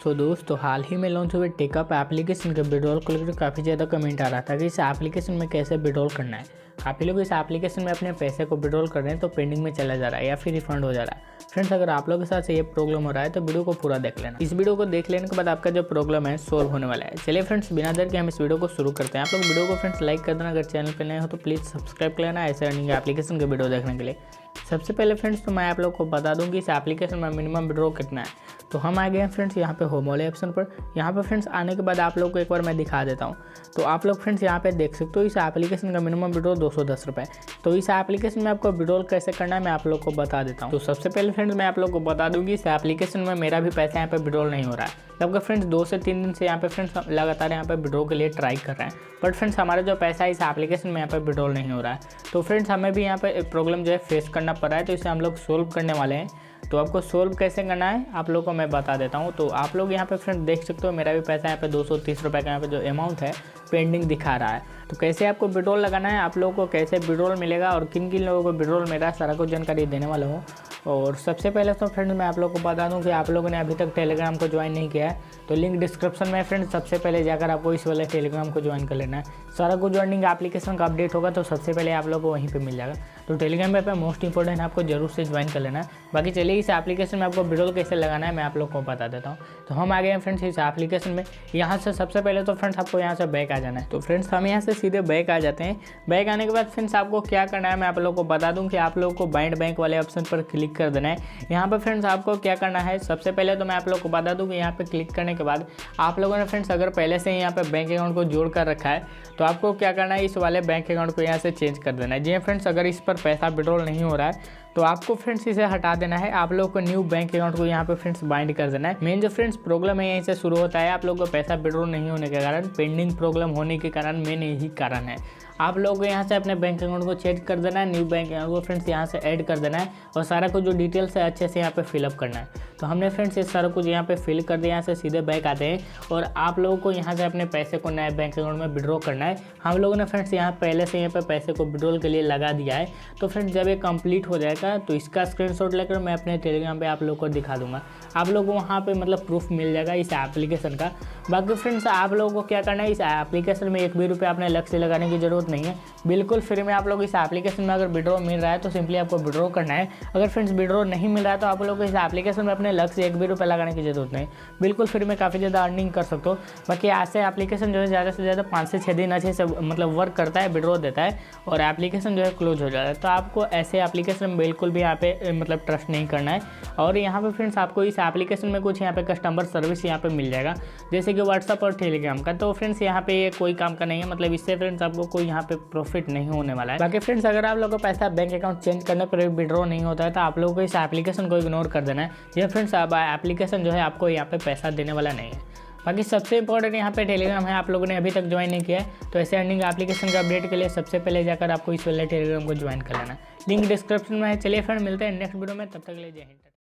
तो दोस्तों हाल ही में लॉन्च हुए टेकअप एप्लीकेशन के विड्रॉल को लेकर काफ़ी ज़्यादा कमेंट आ रहा था कि इस एप्लीकेशन में कैसे विड्रॉल करना है। काफ़ी लोग इस एप्लीकेशन में अपने पैसे को विड्रॉल कर रहे हैं तो पेंडिंग में चला जा रहा है या फिर रिफंड हो जा रहा है। फ्रेंड्स, अगर आप लोगों के साथ ये प्रॉब्लम हो रहा है तो वीडियो को पूरा देख लेना। इस वीडियो को देख लेने के बाद आपका जो प्रॉब्लम है सोल्व होने वाला है। चलिए फ्रेंड्स, बिना देर के हम इस वीडियो को शुरू करते हैं। आप लोग वीडियो को फ्रेंड्स लाइक कर देना, अगर चैनल पर नए हो तो प्लीज़ सब्सक्राइब कर लेना ऐसे अर्निंग एप्लीकेशन के वीडियो देखने के लिए। सबसे पहले फ्रेंड्स तो मैं आप लोग को बता दूं कि इस एप्लीकेशन में मिनिमम विड्रॉ कितना है। तो हम आ गए हैं फ्रेंड्स यहाँ पे होम वाले ऑप्शन पर। यहाँ पे फ्रेंड्स आने के बाद आप लोग को एक बार मैं दिखा देता हूँ। तो आप लोग फ्रेंड्स यहाँ पे देख सकते हो इस एप्लीकेशन का मिनिमम विड्रॉ 210 रुपये। तो इस एप्लीकेशन में आपको विड्रॉल कैसे करना है मैं आप लोग को बता देता हूँ। तो सबसे पहले फ्रेंड्स मैं आप लोग को बता दूँ कि इस एप्लीकेशन में मेरा भी पैसा यहाँ पे विड्रॉल नहीं हो रहा है। जबकि फ्रेंड्स 2 से 3 दिन से यहाँ पे फ्रेंड्स लगातार यहाँ पे विड्रॉ के लिए ट्राई कर रहे हैं, बट फ्रेंड्स हमारा जो पैसा है इस एप्लीकेशन में यहाँ पे विड्रॉल नहीं हो रहा है। तो फ्रेंड्स हमें भी यहाँ पे प्रॉब्लम जो है फेस करना पड़ रहा है, तो इसे हम लोग सोल्व करने वाले हैं। तो आपको सोल्व कैसे करना है आप लोग को मैं बता देता हूँ। तो आप लोग यहाँ पे फ्रेंड देख सकते हो मेरा भी पैसा यहाँ पे 230 रुपये का यहाँ पे जो अमाउंट है पेंडिंग दिखा रहा है। तो कैसे आपको विड्रॉल लगाना है, आप लोगों को कैसे विड्रॉल मिलेगा और किन किन लोगों को विड्रॉल मिला, सारा कुछ जानकारी देने वाला हूँ। और सबसे पहले तो फ्रेंड्स मैं आप लोग को बता दूं कि आप लोगों ने अभी तक टेलीग्राम को ज्वाइन नहीं किया है तो लिंक डिस्क्रिप्शन में फ्रेंड्स सबसे पहले जाकर आपको इस वाले टेलीग्राम को ज्वाइन कर लेना है। सारा कुछ ज्वाइनिंग एप्लीकेशन का अपडेट होगा तो सबसे पहले आप लोग को वहीं पे मिल जाएगा। तो टेलीग्राम पे मोस्ट इंपॉर्टेंट है, आपको जरूर से ज्वाइन कर लेना है। बाकी चलिए इस एप्लीकेशन में आपको विड्रॉल कैसे लगाना है मैं आप लोग को बता देता हूँ। तो हम आ गए हैं फ्रेंड्स इस एप्लीकेशन में। यहाँ से सबसे पहले तो फ्रेंड्स आपको यहाँ से बैक आ जाना है। तो फ्रेंड्स हम यहाँ से सीधे बैक आ जाते हैं। बैक आने के बाद फ्रेंड्स आपको क्या करना है मैं आप लोग को बता दूँ कि आप लोग को बाइंड बैंक वाले ऑप्शन पर क्लिक कर देना है। यहाँ पर फ्रेंड्स आपको क्या करना है, सबसे पहले तो मैं आप लोग को बता दूं कि यहाँ पे क्लिक करने के बाद आप लोगों ने फ्रेंड्स अगर पहले से ही यहाँ पे बैंक अकाउंट को जोड़ कर रखा है तो आपको क्या करना है, इस वाले बैंक अकाउंट को यहाँ से चेंज कर देना है। जी फ्रेंड्स, अगर इस पर पैसा विड्रॉल नहीं हो रहा है तो आपको फ्रेंड्स इसे हटा देना है। आप लोग को न्यू बैंक अकाउंट को यहाँ पे फ्रेंड्स बाइंड कर देना है। मेन जो फ्रेंड्स प्रॉब्लम है यहीं से शुरू होता है। आप लोग को पैसा विड्रॉल नहीं होने के कारण, पेंडिंग प्रॉब्लम होने के कारण मेन यही कारण है। आप लोग को यहाँ से अपने बैंक अकाउंट को चेंज कर देना है, न्यू बैंक अकाउंट को फ्रेंड्स यहाँ से ऐड कर देना है और सारा कुछ जो डिटेल्स है अच्छे से यहाँ पे फिलअप करना है। तो हमने फ्रेंड्स ये सारा कुछ यहाँ पे फिल कर दिया। यहाँ से सीधे बैक आते हैं और आप लोगों को यहाँ से अपने पैसे को नए बैंक अकाउंट में विड्रॉ करना है। हम लोगों ने फ्रेंड्स यहाँ पहले से यहाँ पे पैसे को विड्रॉल के लिए लगा दिया है। तो फ्रेंड्स जब ये कंप्लीट हो जाएगा तो इसका स्क्रीनशॉट लेकर मैं अपने टेलीग्राम पे आप लोग को दिखा दूंगा। आप लोगों को वहाँ पे मतलब प्रूफ मिल जाएगा इस एप्लीकेशन का। बाकी फ्रेंड्स आप लोगों को क्या करना है, इस एप्लीकेशन में 1 भी रुपये आपने अलग से लगाने की जरूरत नहीं है। बिल्कुल फ्री में आप लोग इस एप्लीकेशन में अगर विड्रॉ मिल रहा है तो सिंपली आपको विड्रॉ करना है। अगर फ्रेंड्स विड्रॉ नहीं मिल रहा है तो आप लोग को इस एप्लीकेशन में अपने अलग से 1 भी रुपये लगाने की जरूरत नहीं। बिल्कुल फ्री में काफ़ी ज़्यादा अर्निंग कर सकते हो। बाकी ऐसे एप्लीकेशन जो है ज़्यादा से ज़्यादा 5 से 6 दिन अच्छे से मतलब वर्क करता है, विड्रॉ देता है और एप्लीकेशन जो है क्लोज हो जाता है। तो आपको ऐसे एप्लीकेशन में बिल्कुल भी यहाँ पे मतलब ट्रस्ट नहीं करना है। और यहाँ पे फ्रेंड्स आपको इस एप्लीकेशन में कुछ यहाँ पे कस्टमर सर्विस यहाँ पे मिल जाएगा, जैसे कि व्हाट्सअप और टेलीग्राम का। तो फ्रेंड्स यहाँ पे ये कोई काम का नहीं है, मतलब इससे फ्रेंड्स आपको कोई यहाँ पे प्रॉफिट नहीं होने वाला है। बाकी फ्रेंड्स अगर आप लोगों को पैसा बैंक अकाउंट चेंज करने पर विड्रॉ नहीं होता है तो आप लोगों को इस एप्लीकेशन को इग्नोर कर देना है। ये फ्रेंड्स अब एप्लीकेशन जो है आपको यहाँ पे पैसा देने वाला नहीं है। बाकी सबसे इंपॉर्टेंट यहाँ पे टेलीग्राम है, आप लोगों ने अभी तक ज्वाइन नहीं किया है तो ऐसे अर्निंग एप्लीकेशन का अपडेट के लिए सबसे पहले जाकर आपको इस वाले टेलीग्राम को ज्वाइन कर लेना। लिंक डिस्क्रिप्शन में है। चलिए फ्रेंड मिलते हैं नेक्स्ट वीडियो में, तब तक के लिए जय हिंद।